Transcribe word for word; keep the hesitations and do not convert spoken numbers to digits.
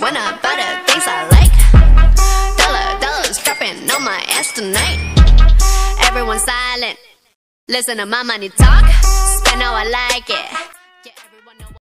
when I buy the things I like. Dollar, dollars dropping on my ass tonight. Everyone silent, listen to my money talk. Spend how I like it.